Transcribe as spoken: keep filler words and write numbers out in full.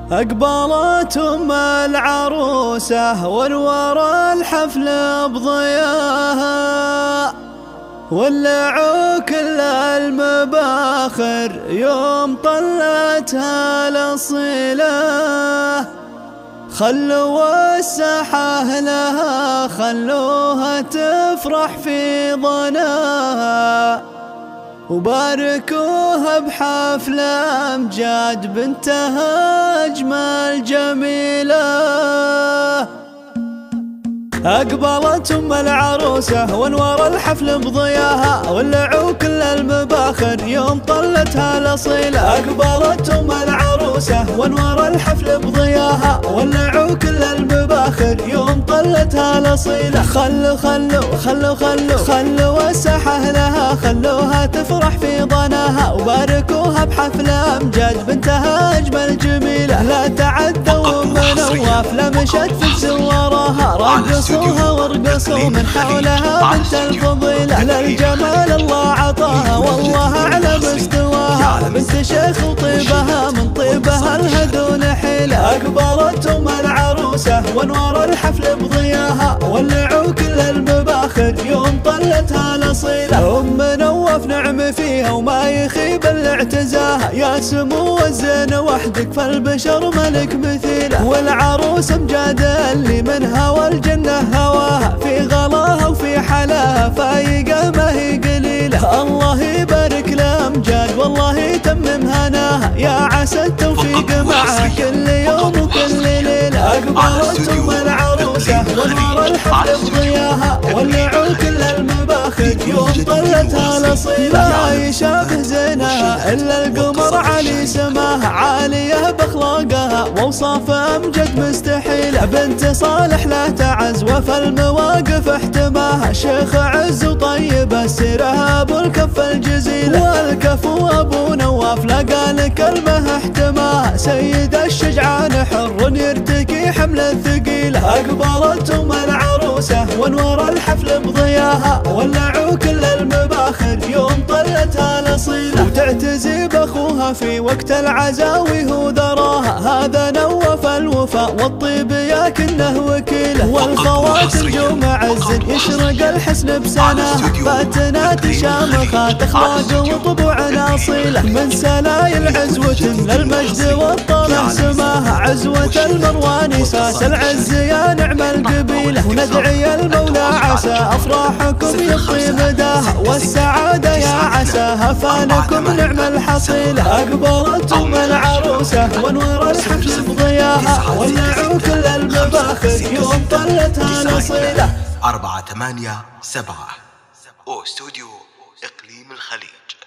أقبلت أم العروسة وانور الحفل بضياها، ولعوا كل المباخر يوم طلتها الأصيلة. خلوا الساحة لها، خلوها تفرح في ظناها، وباركوها بحفل أمجاد بنتها أجمل جميلة. أقبلت أم العروسة وانور الحفل بضياها، ولعوا كل المباخر يوم طلتها الأصيلة. أقبلت أم العروسة وانور الحفل بضياها، ولعوا كل المباخر يوم طلتها الأصيلة. خلوا خلوا خلوا خلوا خلوا الساحة لها، خلوها تفرح في ظناها، وباركوها بحفل أمجاد بنتها أجمل جميلة. لا تعدوا من نواف لمشت في زوارها، رقصوها وارقصوا من حولها بنت الفضيلة. للجمال الله عطاها والله على مستواها، بنت شيخ وطيبها من طيبها الهدون حيلة. أقبلت أم العروسة وانور الحفل بضياها، ولعوا كل المباخر يوم طلتها الأصيلة. أم نواف نعم فيها وما يخيب اللي اعتزاها، يا سمو الزين وحدك فالبشر ملك مثيله. والعروس امجاد اللي منها والجنة هواها، في غلاها وفي حلاها فايقة ما هي قليلة. الله يبارك لأمجاد والله يتمم هناها، يا عسى التوفيق معها كل يوم وكل ليلة. أقبلت أم العروسة وانور الحفل بضياها، ولعوا كل المباخر يوم طلتها الأصيلة. ما يشابه زينها إلا القمر علي سماها، عالية بأخلاقها وأوصاف أمجد مستحيلة. بنت صالح لا تعز وفي المواقف احتماها، شيخ عز وطيبة السيرة أبو الكف الجزيلة. والكفو أبو نواف لقى لكلمة احتماها، سيد الشجعان حر يرتكي حمل الثقيلة. أقبلت أم العروسة وانور الحفل بضياها، ولعوا كل المباخر يوم طلتها الأصيلة. وتعتزي بأخوها في وقت العزاوي هو ذراها، هذا نوف الوفاء والطيب ياكنه وكيله. والخوات نجوم عز يشرق الحسن بسناها، فاتنات شامخات أخلاق وطبوع أصيلة. من سلايل عزوة للمجد والطلع سماها، عزوة المرواني ساس العز يا نعم القبيلة. وندعي المولى عسى أفراحكم يطي مداها، والسعادة يا عساها فانكم نعم الحصيلة. أقبلت أم العروسة وانور الحفل بضياها، ولعوا كل المباخر يوم طلتها الأصيلة. أربعة ثمانية سبعة أو استوديو إقليم الخليج.